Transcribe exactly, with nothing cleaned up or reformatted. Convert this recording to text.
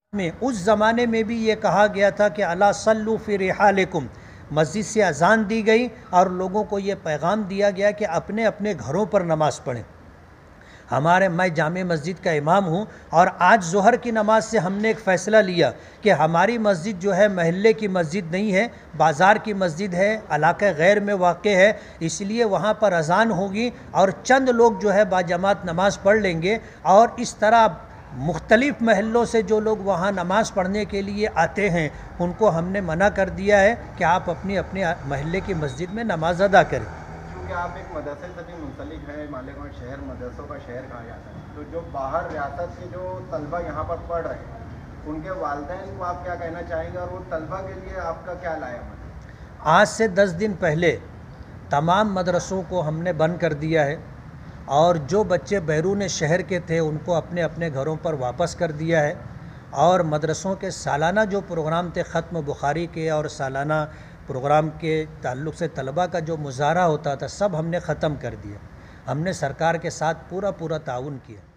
میں اس زمانے میں بھی یہ کہا گیا تھا کہ الا صلوا فی رحالکم، مسجد سے اذان دی گئی اور لوگوں کو یہ پیغام دیا گیا کہ اپنے اپنے گھروں پر نماز پڑھیں۔ ہمارے میں جامع مسجد کا امام ہوں، اور آج ظہر کی نماز سے ہم نے ایک فیصلہ لیا کہ ہماری مسجد جو ہے محلے کی مسجد نہیں ہے، بازار کی مسجد ہے، علاقہ غیر میں واقع ہے، اس لیے وہاں پر اذان ہوگی اور چند لوگ جو ہے باجماعت نماز پڑھ لیں گے، اور اس طرح مختلف محلوں سے جو لوگ وہاں نماز پڑھنے کے لیے آتے ہیں ان کو ہم نے منع کر دیا ہے کہ آپ اپنی اپنے محلے کی مسجد میں نماز ادا کریں۔ کیونکہ آپ ایک مدرسے سے بھی منسلک ہیں، مالیگاؤں شہر مدرسوں کا شہر کہا جاتا ہے، تو جو باہر ریاست کے جو طلبہ یہاں پر پڑھ رہے ہیں ان کے والدین کو آپ کیا کہنا چاہیں گے، اور وہ طلبہ کے لیے آپ کا کیا لائے ہیں؟ آج سے دس دن پہلے تمام مدرسوں کو ہم نے بند کر دیا ہے، اور جو بچے بیرون شہر کے تھے ان کو اپنے اپنے گھروں پر واپس کر دیا ہے، اور مدرسوں کے سالانہ جو پروگرام تھے ختم بخاری کے اور سالانہ پروگرام کے تعلق سے طلبہ کا جو مظاہرہ ہوتا تھا سب ہم نے ختم کر دیا۔ ہم نے سرکار کے ساتھ پورا پورا تعاون کیا۔